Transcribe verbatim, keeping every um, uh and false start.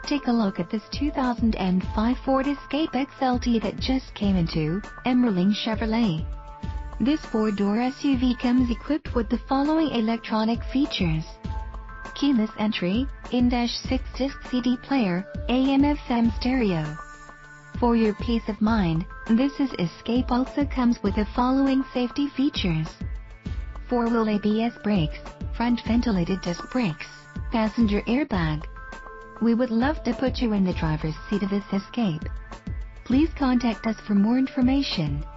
take a look at this two thousand five Ford Escape X L T that just came into Emerling Chevrolet. This four-door S U V comes equipped with the following electronic features: keyless entry, in-dash six-disc C D player, A M F M stereo. For your peace of mind, this is Escape also comes with the following safety features: four-wheel A B S brakes, front ventilated disc brakes, passenger airbag. We would love to put you in the driver's seat of this Escape. Please contact us for more information.